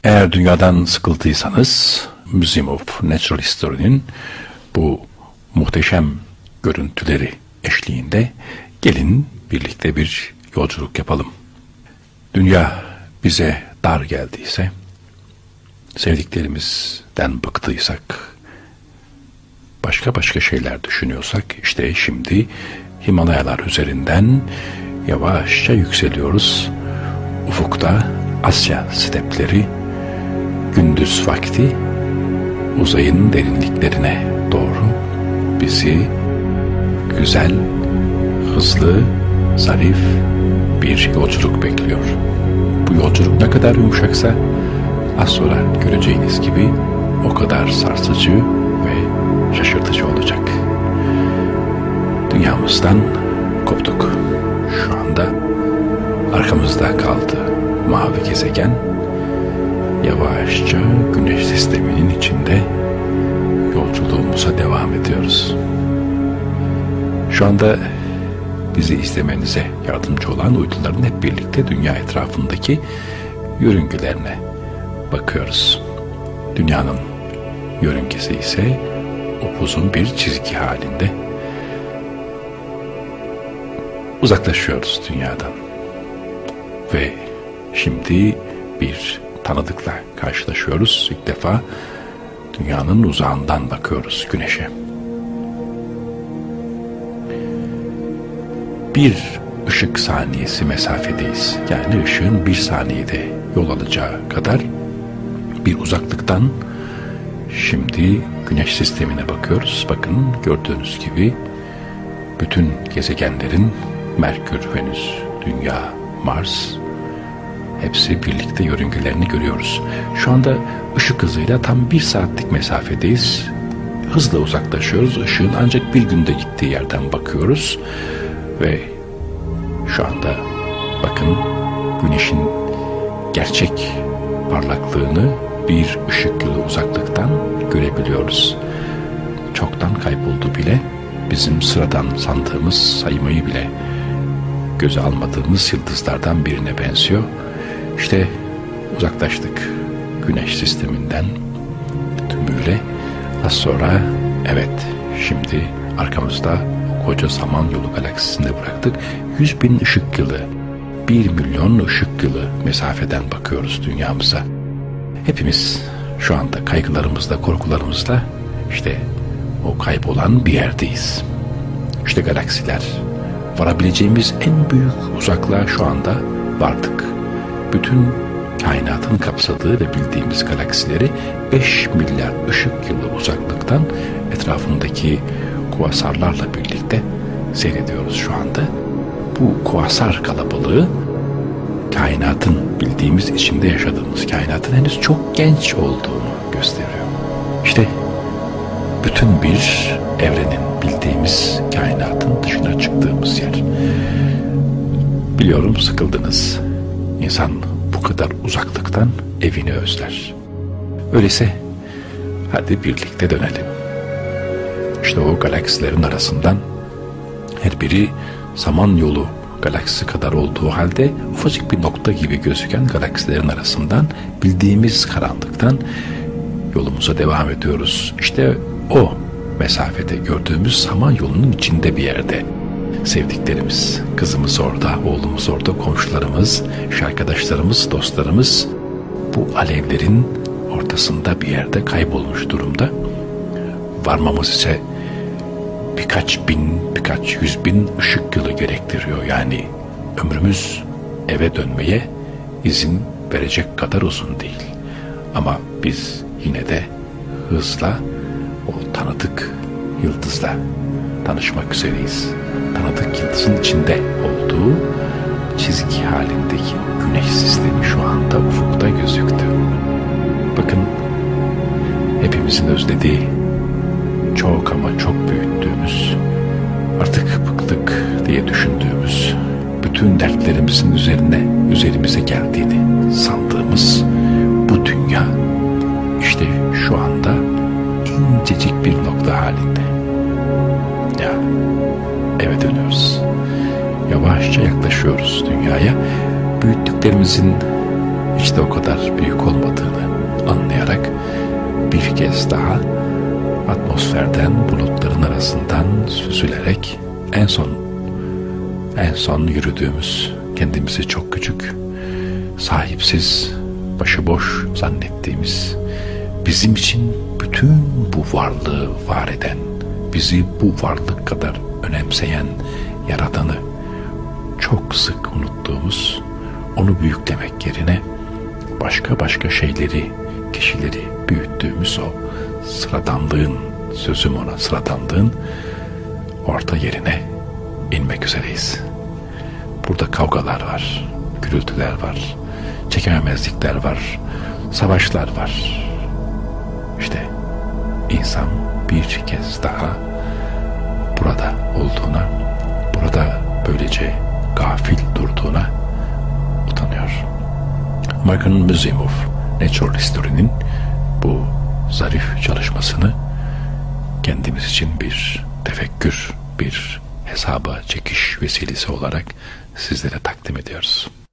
Eğer dünyadan sıkıldıysanız Museum of Natural History'nin bu muhteşem görüntüleri eşliğinde gelin birlikte bir yolculuk yapalım. Dünya bize dar geldiyse, sevdiklerimizden bıktıysak, başka şeyler düşünüyorsak, işte şimdi Himalayalar üzerinden yavaşça yükseliyoruz. Ufukta Asya stepleri, gündüz vakti uzayın derinliklerine doğru bizi güzel, hızlı, zarif bir yolculuk bekliyor. Bu yolculuk ne kadar yumuşaksa az sonra göreceğiniz gibi o kadar sarsıcı ve şaşırtıcı olacak. Dünyamızdan koptuk. Şu anda arkamızda kaldı mavi gezegen. Yavaşça Güneş sisteminin içinde yolculuğumuza devam ediyoruz. Şu anda bizi izlemenize yardımcı olan uyduların hep birlikte dünya etrafındaki yörüngelerine bakıyoruz. Dünyanın yörüngesi ise upuzun bir çizgi halinde. Uzaklaşıyoruz dünyadan. Ve şimdi bir tanıdıkla karşılaşıyoruz. İlk defa dünyanın uzağından bakıyoruz Güneş'e. Bir ışık saniyesi mesafedeyiz. Yani ışığın bir saniyede yol alacağı kadar bir uzaklıktan şimdi Güneş sistemine bakıyoruz. Bakın gördüğünüz gibi bütün gezegenlerin Merkür, Venüs, Dünya, Mars hepsi birlikte yörüngelerini görüyoruz. Şu anda ışık hızıyla tam 1 saatlik mesafedeyiz. Hızla uzaklaşıyoruz. Işığın ancak bir günde gittiği yerden bakıyoruz. Ve şu anda bakın Güneş'in gerçek parlaklığını bir ışık yılı uzaklıktan görebiliyoruz. Çoktan kayboldu bile. Bizim sıradan sandığımız, saymayı bile göze almadığımız yıldızlardan birine benziyor. İşte uzaklaştık Güneş sisteminden tümüyle. Az sonra evet, şimdi arkamızda koca Samanyolu galaksisinde bıraktık. 100.000 ışık yılı, 1 milyon ışık yılı mesafeden bakıyoruz dünyamıza. Hepimiz şu anda kaygılarımızla, korkularımızla işte o kaybolan bir yerdeyiz. İşte galaksiler. Varabileceğimiz en büyük uzaklığa şu anda vardık. Bütün kainatın kapsadığı ve bildiğimiz galaksileri 5 milyar ışık yılı uzaklıktan etrafındaki kuasarlarla birlikte seyrediyoruz şu anda. Bu kuasar kalabalığı kainatın, bildiğimiz içinde yaşadığımız kainatın henüz çok genç olduğunu gösteriyor. İşte bütün bir evrenin, bildiğimiz kainatın dışına çıktığımız yer. Biliyorum sıkıldınız. İnsan bu kadar uzaklıktan evini özler. Öyleyse hadi birlikte dönelim. İşte o galaksilerin arasından her biri Samanyolu galaksisi kadar olduğu halde ufacık bir nokta gibi gözüken galaksilerin arasından, bildiğimiz karanlıktan yolumuza devam ediyoruz. İşte o mesafede gördüğümüz Samanyolu'nun içinde bir yerde sevdiklerimiz, kızımız orada, oğlumuz orada, komşularımız, iş arkadaşlarımız, dostlarımız bu alevlerin ortasında bir yerde kaybolmuş durumda. Varmamız ise birkaç bin, birkaç 100.000 ışık yılı gerektiriyor. Yani ömrümüz eve dönmeye izin verecek kadar uzun değil. Ama biz yine de hızla o tanıdık yıldızla tanışmak üzereyiz. Tanıdık yıldızın içinde olduğu çizgi halindeki Güneş sistemi şu anda ufukta gözüktü. Bakın, hepimizin özlediği, çok ama çok büyüttüğümüz, artık bıktık diye düşündüğümüz, bütün dertlerimizin üzerimize geldiğini sandığımız bu dünya işte şu anda incecik bir nokta halinde. Ya, eve dönüyoruz. Yavaşça yaklaşıyoruz dünyaya. Büyüttüklerimizin hiç de o kadar büyük olmadığını kez daha atmosferden, bulutların arasından süzülerek en son yürüdüğümüz, kendimizi çok küçük, sahipsiz, başıboş zannettiğimiz, bizim için bütün bu varlığı var eden, bizi bu varlık kadar önemseyen Yaradan'ı çok sık unuttuğumuz, onu büyüklemek yerine başka şeyleri, kişileri büyüttüğümüz o sıradanlığın, sözüm ona sıradanlığın orta yerine inmek üzereyiz. Burada kavgalar var, gürültüler var, çekememezlikler var, savaşlar var. İşte insan bir kez daha burada olduğuna, burada böylece gafil durduğuna utanıyor. American Museum of Natural History'nin bu zarif çalışmasını kendimiz için bir tefekkür, bir hesaba çekiş vesilesi olarak sizlere takdim ediyoruz.